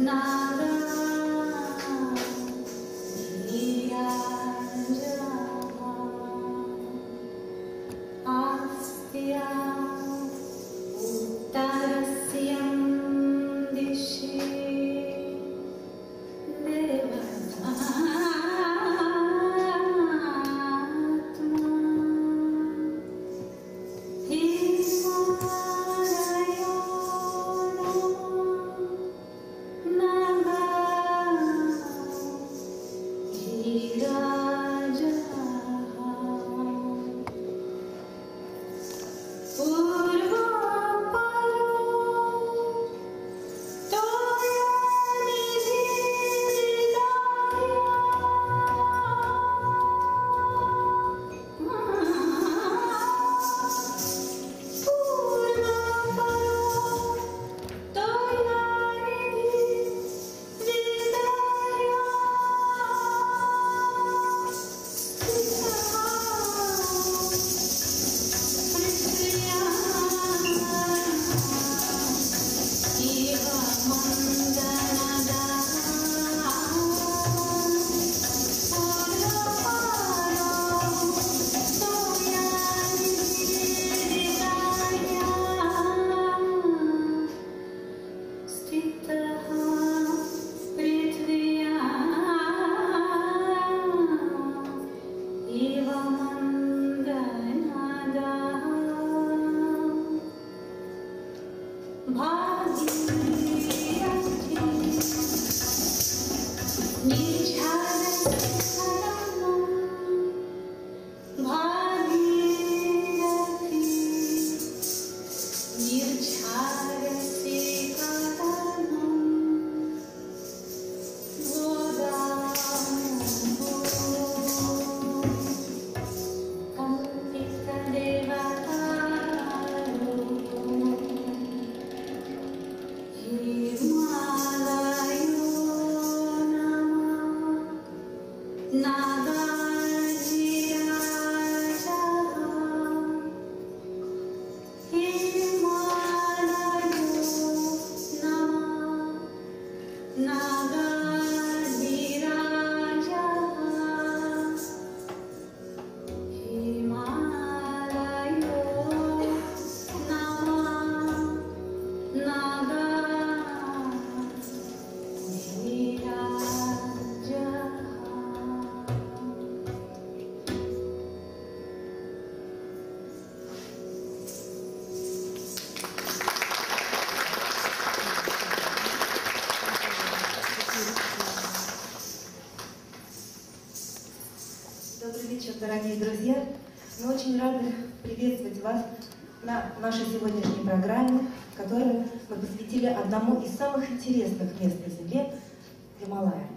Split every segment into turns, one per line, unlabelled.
Дорогие друзья, мы очень рады приветствовать вас на нашей сегодняшней программе, которую мы посвятили одному из самых интересных мест на Земле – Гималаям.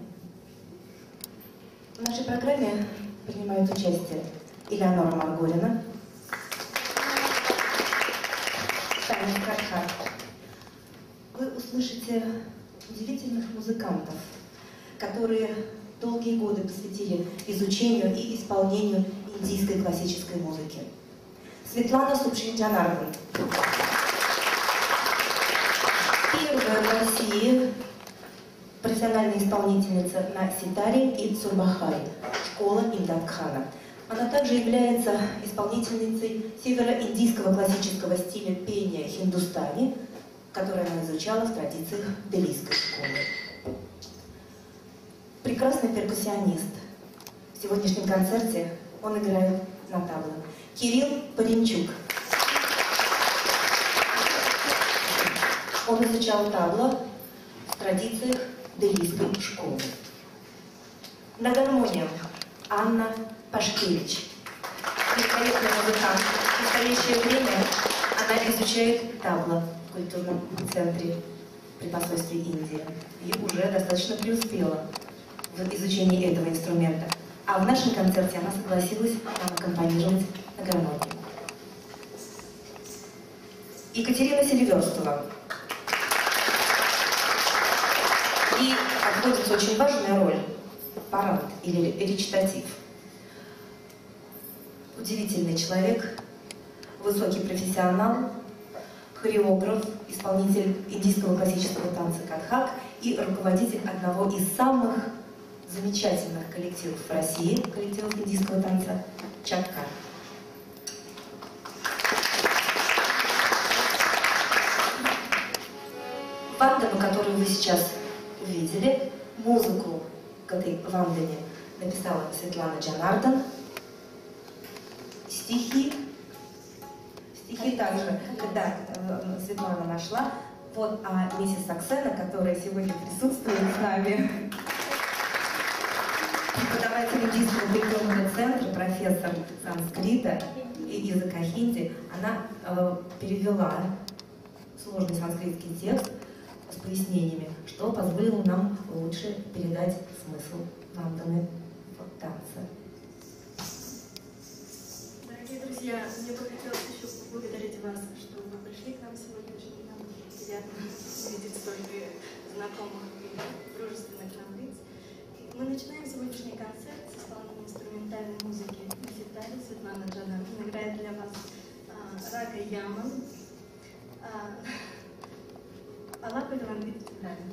В нашей программе принимают участие Элеонора Маргорина, Таня Кархат. Вы услышите удивительных музыкантов, которые долгие годы посвятили изучению и исполнению индийской классической музыки. Светлана Субшинджанардан. Первая в России профессиональная исполнительница на ситаре и цурбахай, школа Имдат-Кхана. Она также является исполнительницей североиндийского классического стиля пения хиндустани, который она изучала в традициях делийской школы. Прекрасный перкуссионист. В сегодняшнем концерте он играет на табло. Кирилл Паренчук. Он изучал табло в традициях делийской школы. На гармонии Анна Пашкевич. Великолепный музыкант. В настоящее время она изучает табло в культурном центре при посольстве Индии и уже достаточно преуспела в изучении этого инструмента. А в нашем концерте она согласилась нам аккомпанировать на гармонии. Екатерина Селиверстова. И отводится очень важная роль – парад или речитатив. Удивительный человек, высокий профессионал, хореограф, исполнитель индийского классического танца Катхак и руководитель одного из самых замечательных коллективов в России, коллективов индийского танца Чаккар. Вандану, которую вы сейчас увидели, музыку к этой вандане написала Светлана Джанардан, стихи также, да, Светлана нашла. Вот, а миссис Саксена, которая сегодня присутствует с нами, преподаватель индийского дипломного центра, профессор санскрита и языка хинди, она перевела сложный санскритский текст с пояснениями, что позволило нам лучше передать смысл ванданы в танце.
Дорогие друзья, мне бы хотелось еще поблагодарить вас, что вы пришли к нам сегодня. Очень нам приятно видеть столько знакомых и дружественных нам лиц. Мы начинаем сегодняшний концерт с исполнения инструментальной музыки на ситаре. Светлана Джанардан играет для вас Рага Яман, Алапа Ламбит Дали.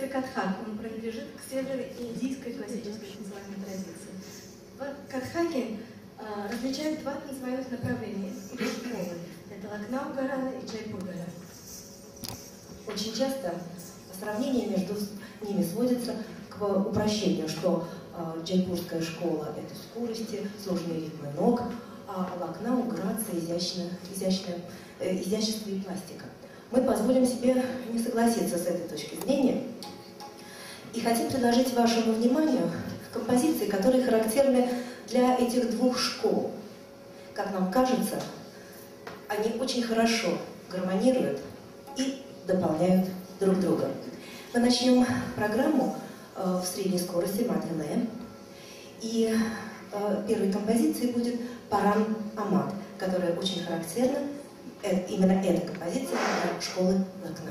Катхак. Он принадлежит к североиндийской классической танцевальной традиции. В Катхаке различают два танцевальных направления или школы. Это Лакнау Гарана и Джайпур Гарана.
Очень часто сравнение между ними сводится к упрощению, что джайпурская школа – это скорости, сложные ритмы ног, а Лакнау – грация, изящество и пластика. Мы позволим себе не согласиться с этой точки зрения и хотим предложить вашему вниманию композиции, которые характерны для этих двух школ. Как нам кажется, они очень хорошо гармонируют и дополняют друг друга. Мы начнем программу в средней скорости Мат-Элэ. И первой композицией будет Паран Амат, которая очень характерна. Именно эта композиция для школы Лакнау.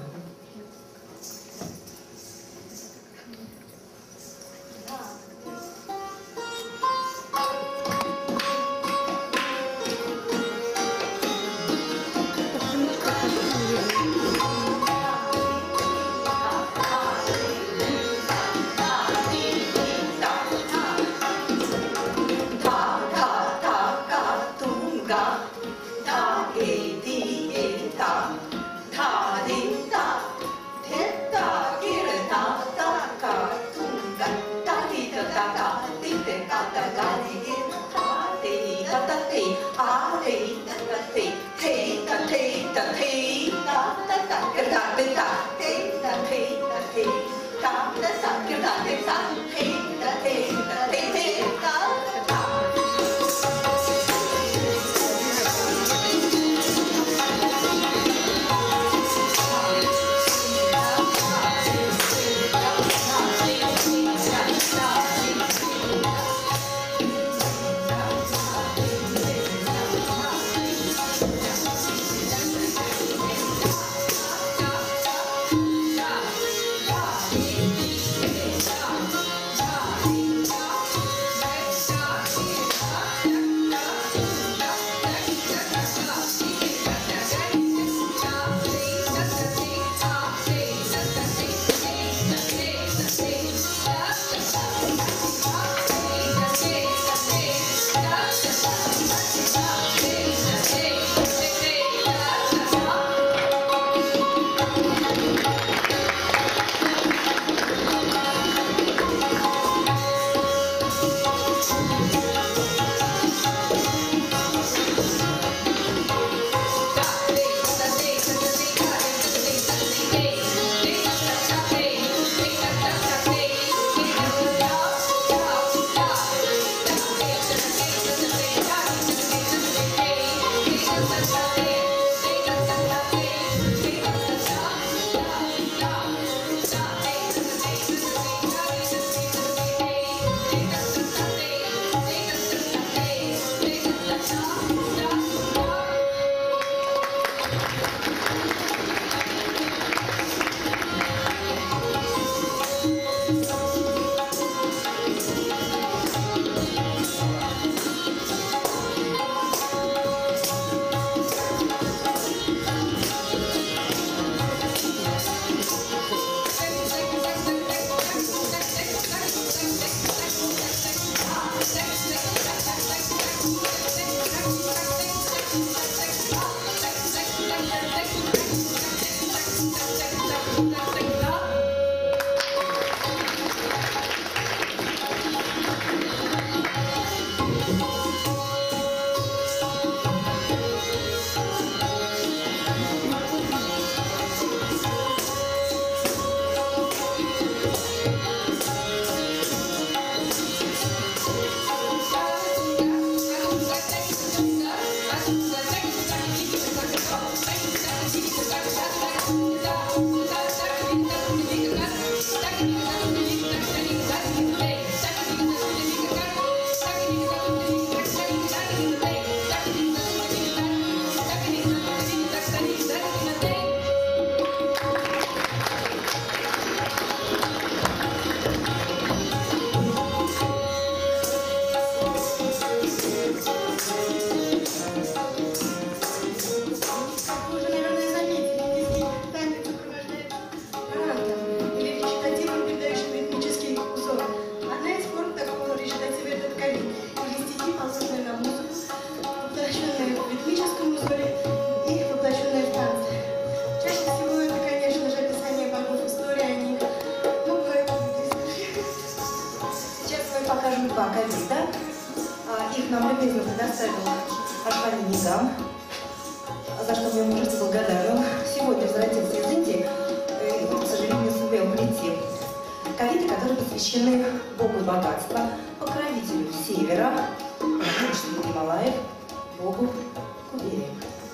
нам любезно предоставил Ашвани Нигам, за что мы ему ужасно благодарны. Он сегодня возвратился из Индии и, к сожалению, сумел прийти. Кавиты, которые посвящены Богу богатства, покровителю севера, лучшему Гималаев, Богу Кубере.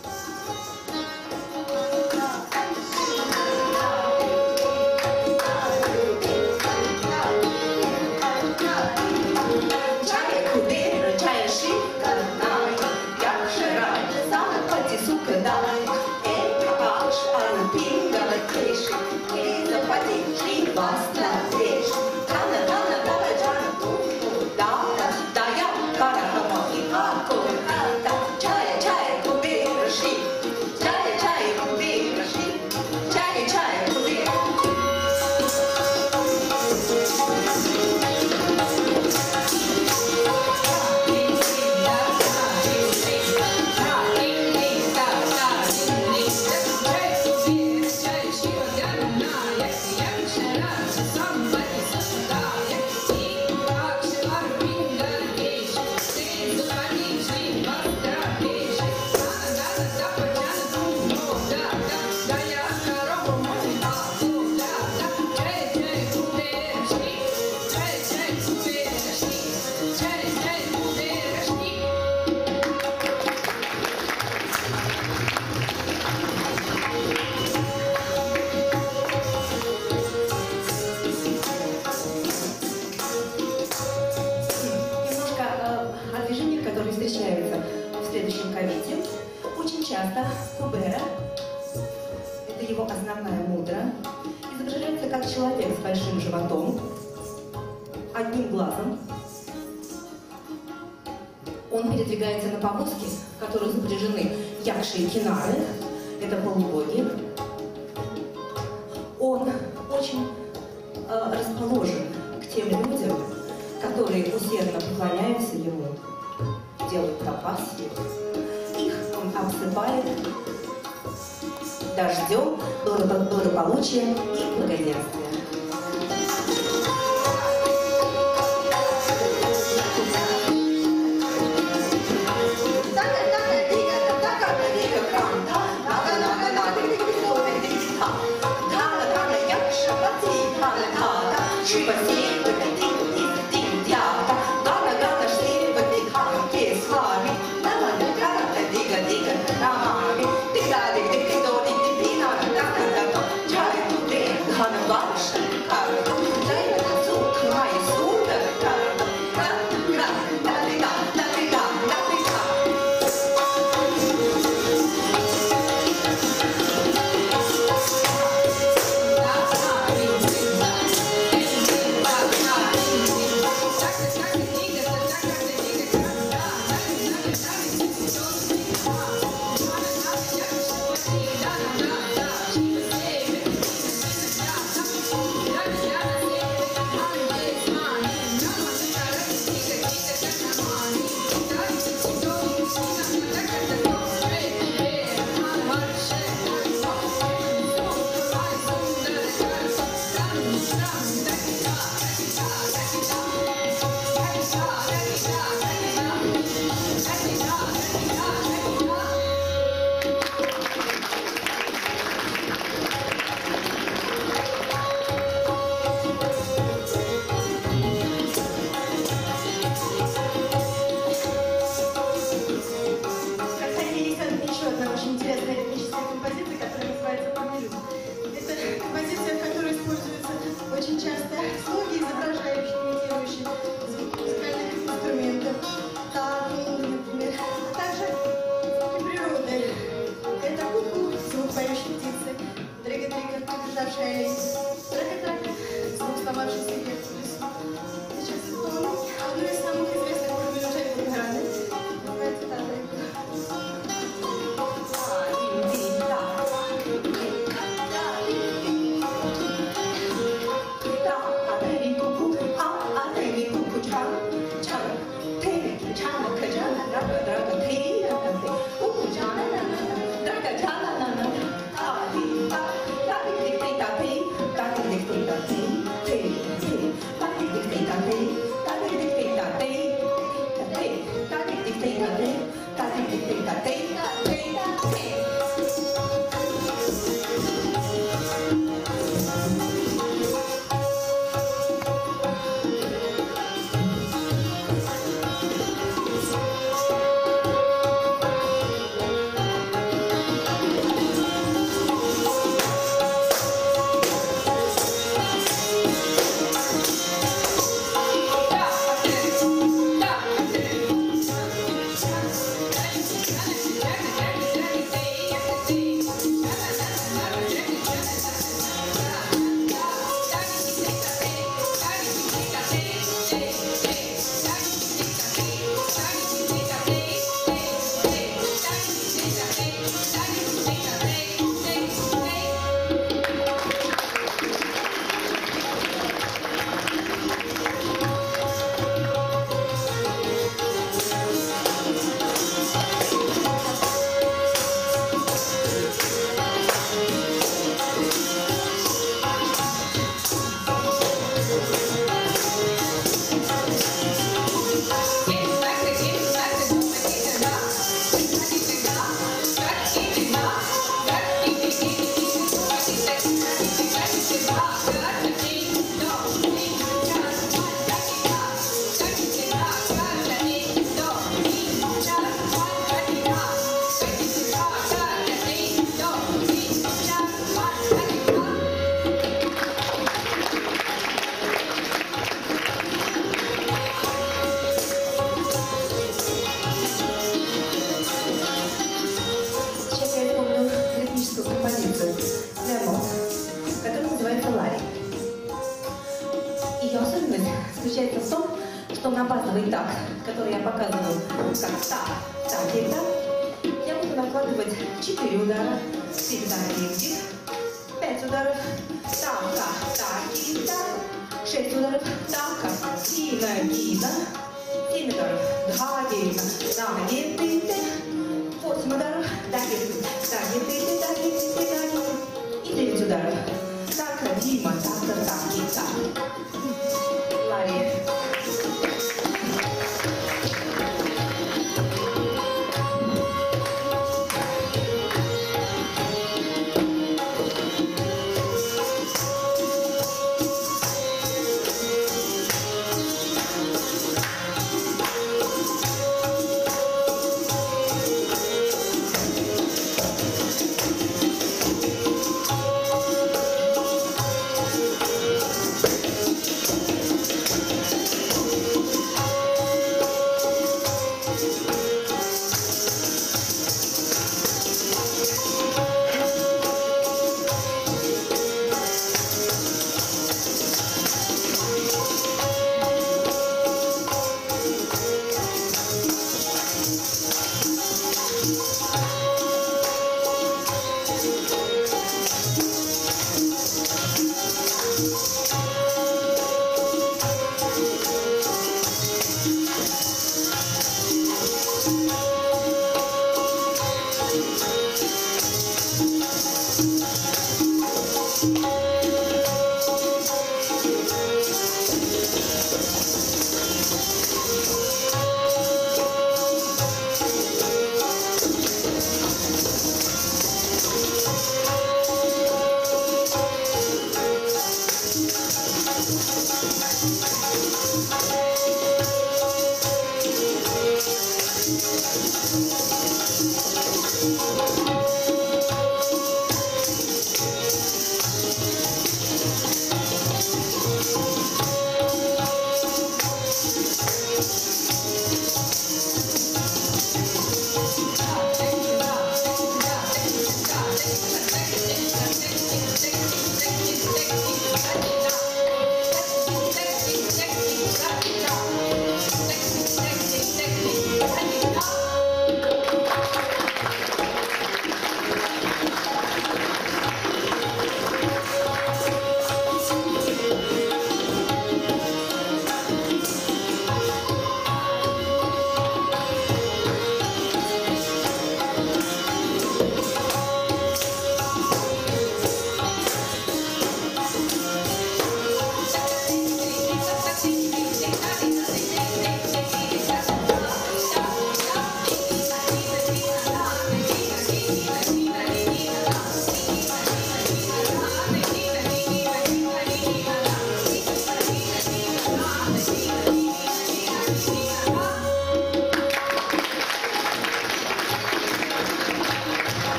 Кубера, это его основная мудра, изображается как человек с большим животом, одним глазом. Он передвигается на повозке, в которой запряжены якши и кинары, это полубоги. Он очень расположен к тем людям, которые усердно поклоняются ему, делают тапаси. Их он обсыпает дождем, благополучием и благоденствием. что на базовый такт, который я показываю, как так, так и так, я буду накладывать 4 удара, всегда лифтик, 5 ударов, так, так, так и так, 6 ударов, так, как, гина, гина, 7 ударов, 2 гина, на, не, ты, 8 ударов, да, и 9 ударов. Так, Дима, так, и так. Ларри.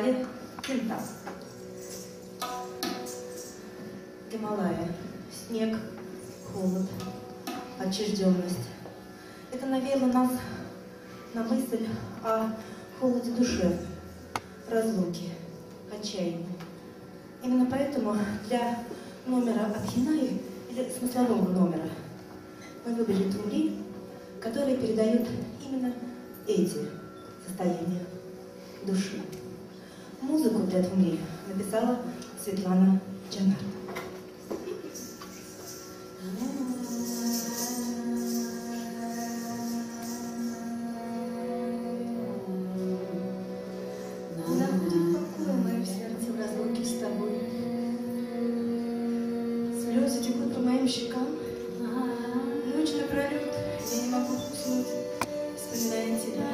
назвали «Кентас». Гималая, снег, холод, отчужденность. Это навеяло нас на мысль о холоде души, разлуки, отчаянии. Именно поэтому для номера Абхинаи, или смыслового номера, мы выбрали тумри, которые передают именно эти состояния души. Музыку для тумри написала Светлана Джанард.
Слезы текут по моим щекам. Ночь напролет я не могу уснуть, вспоминая тебя.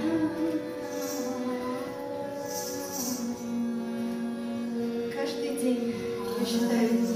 Каждый день я считаю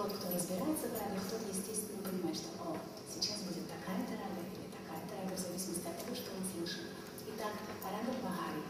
тот, кто разбирается в рагах, тот, естественно, понимает, что сейчас будет такая-то рага или такая-то рага, в зависимости от того, что он слышит. Итак, рага Бхагари.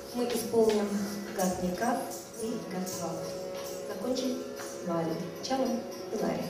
мы исполним «Гад-никак» и «Гад-сват». Закончим Ларри. Чало и Ларри.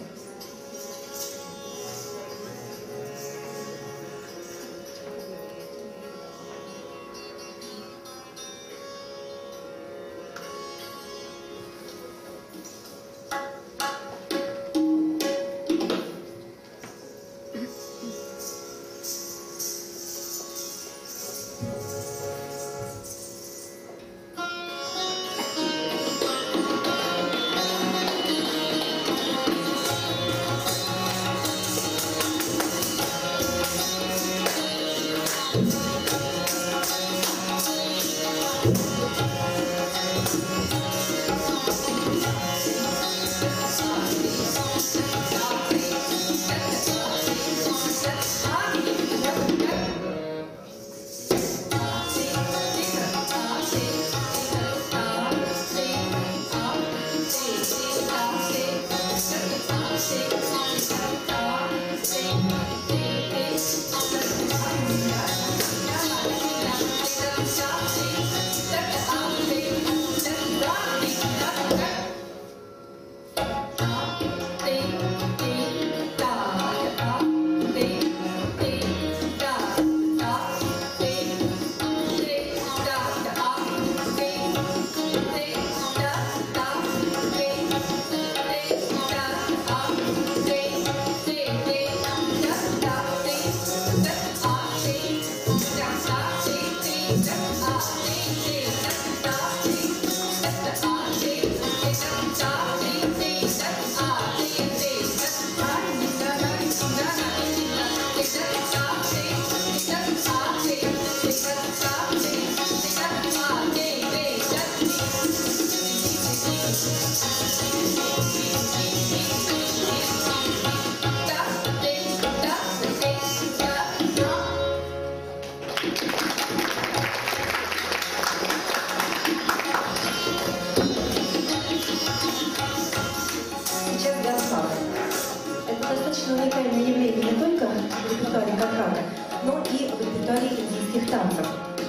уникальное явление не только в репертуаре Конрада, но и в репертуаре индийских танцев.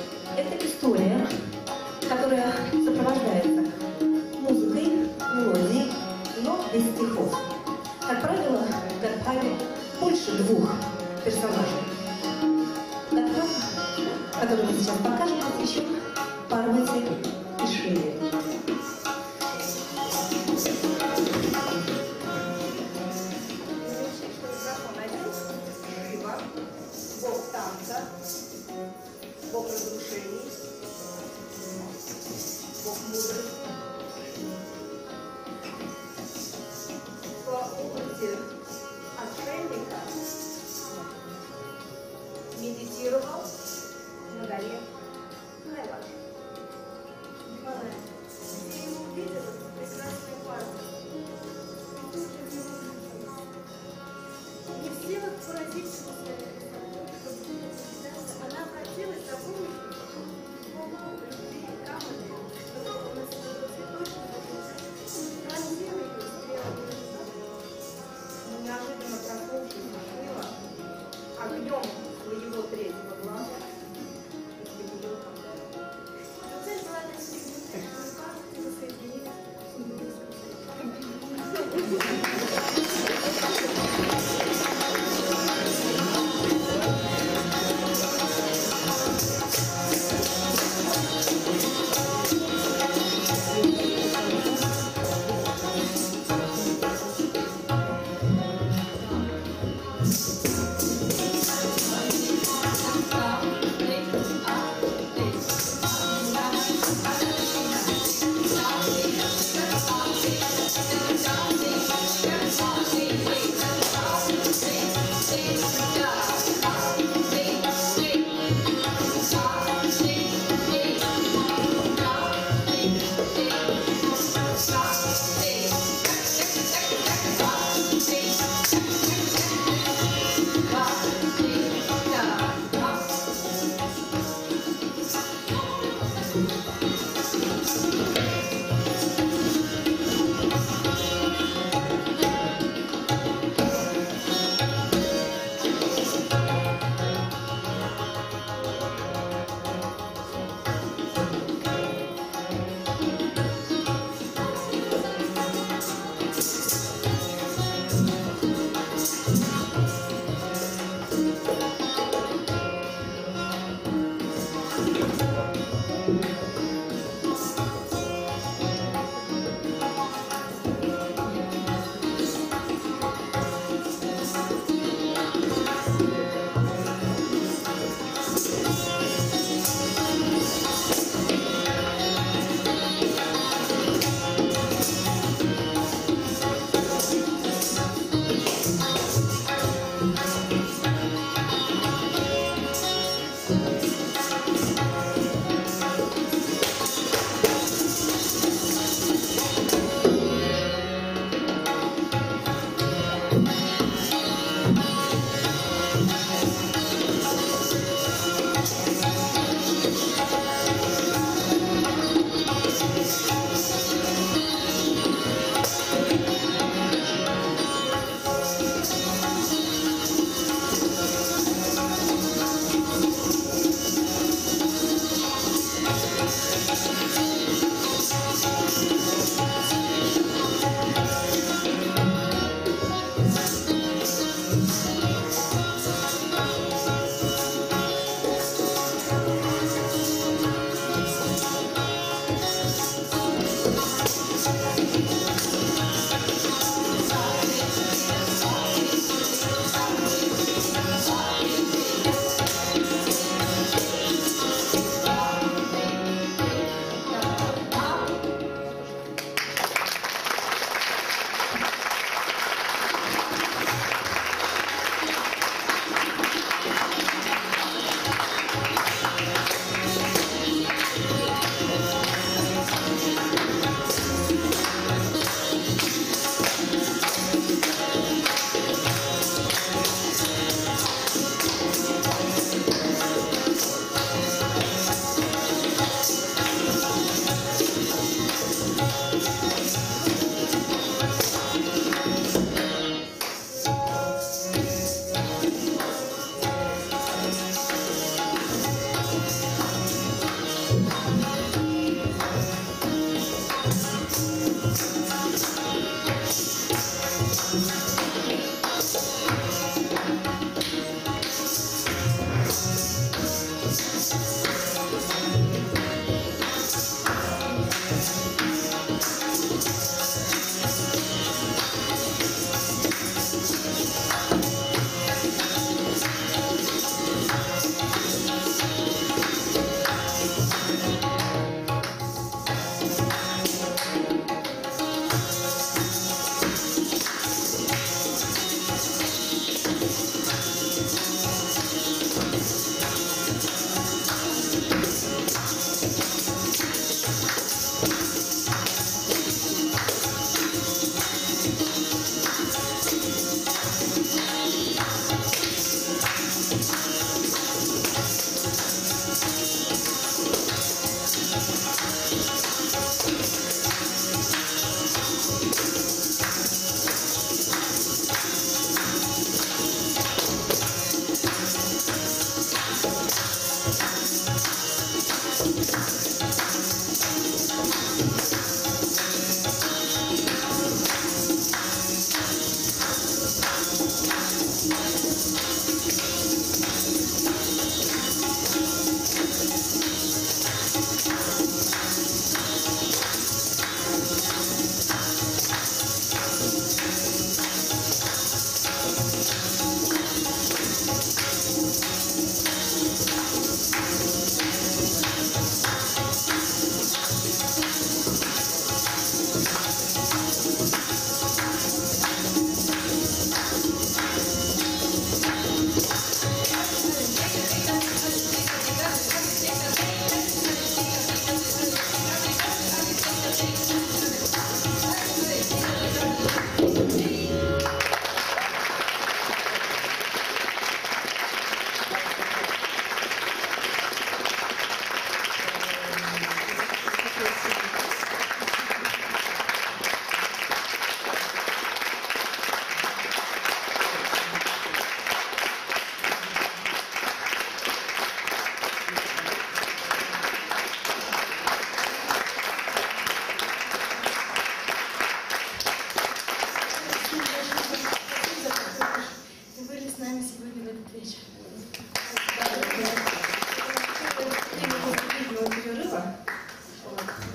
Это история, которая сопровождается музыкой, мелодией, но без стихов. Как правило, в Гадбхае больше двух персонажей. Гадбхай, который мы сейчас покажем, посвящен Парвати и Шиве.
Бог танца, Бог разрушений, Бог мудрости. По опыте отшельника медитировал на горе Кайлаш. Где ему увидела прекрасная парня. Не в силах поразить его своей она обратилась за помощью к Богу любви и камни, чтобы он на своего цветочного пронзил ее стрелами. Но неожиданно проснувшись Шива огнем своего третьего глаза испепелил камни. Цель была достигнута, и кажется, воссоединились с небесным цветом.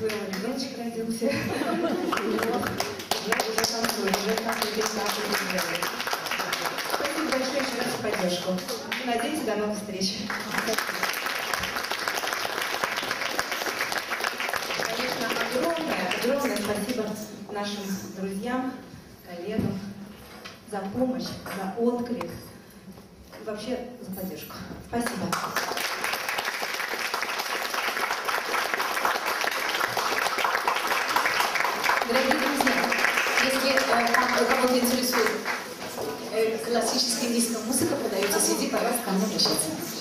ребеночек родился. Уже танцует, уже танцует. Спасибо большое еще раз за поддержку. Надеюсь, до новых встреч. Конечно, огромное спасибо нашим друзьям, коллегам за помощь, за отклик и вообще за поддержку. Спасибо.
Дорогие друзья, если кого-то интересует классическая индийская музыка, продается CD, пожалуйста, ко мне обращайтесь.